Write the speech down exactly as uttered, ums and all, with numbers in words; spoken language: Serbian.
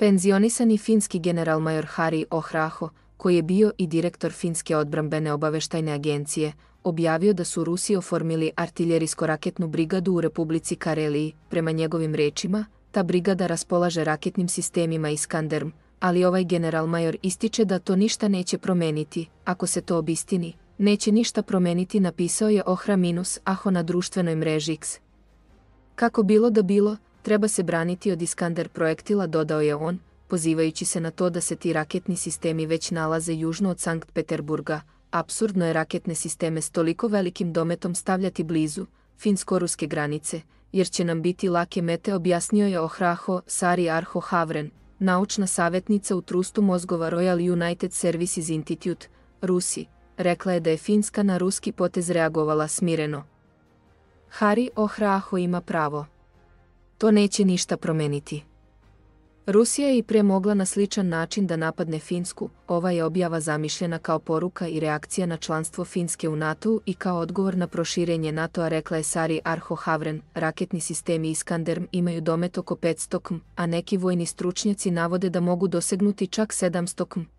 Penzionisani finski generalmajor Hari Ohraho, koji je bio i direktor finske odbrambene obaveštajne agencije, objavio da su Rusi oformili artiljerijsko-raketnu brigadu u Republici Kareliji. Prema njegovim rečima, ta brigada raspolaže raketnim sistemima Iskander, ali ovaj generalmajor ističe da to ništa neće promeniti. Ako se to obistini, neće ništa promeniti, napisao je Ohra-Aho na društvenoj mreži X. Kako bilo da bilo, treba se braniti od Iskander projektila, dodao je on, pozivajući se na to da se ti raketni sistemi već nalaze južno od Sankt Peterburga. Apsurdno je raketne sisteme s toliko velikim dometom stavljati blizu finsko-ruske granice, jer će nam biti lake mete, objasnio je Ohraho Sari Arho Havren, naučna savjetnica u trustu mozgova Royal United Services Institute, Rusi. Rekla je da je Finska na ruski potez reagovala smireno. Hari Ohraho ima pravo. To neće ništa promeniti. Rusija je i pre mogla na sličan način da napadne Finsku. Ova je objava zamišljena kao poruka i reakcija na članstvo Finske u NATO-u i kao odgovor na proširenje NATO-a, rekla je Sari Arho Havren. Raketni sistemi Iskander imaju domet oko petsto kilometara, a neki vojni stručnjaci navode da mogu dosegnuti čak sedamsto kilometara.